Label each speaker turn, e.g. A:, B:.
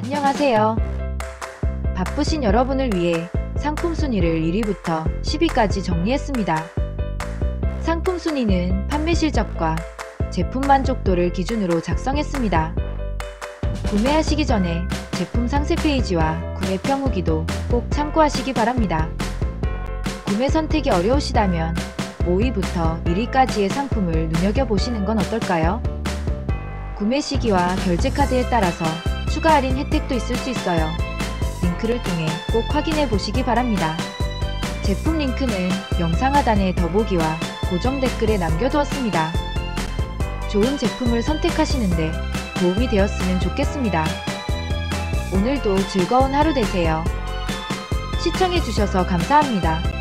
A: 안녕하세요. 바쁘신 여러분을 위해 상품 순위를 1위부터 10위까지 정리했습니다. 상품 순위는 판매 실적과 제품 만족도를 기준으로 작성했습니다. 구매하시기 전에 제품 상세 페이지와 구매평 후기도 꼭 참고하시기 바랍니다. 구매 선택이 어려우시다면 5위부터 1위까지의 상품을 눈여겨보시는 건 어떨까요? 구매 시기와 결제 카드에 따라서 추가 할인 혜택도 있을 수 있어요. 링크를 통해 꼭 확인해 보시기 바랍니다. 제품 링크는 영상 하단에 더보기와 고정 댓글에 남겨두었습니다. 좋은 제품을 선택하시는데 도움이 되었으면 좋겠습니다. 오늘도 즐거운 하루 되세요. 시청해주셔서 감사합니다.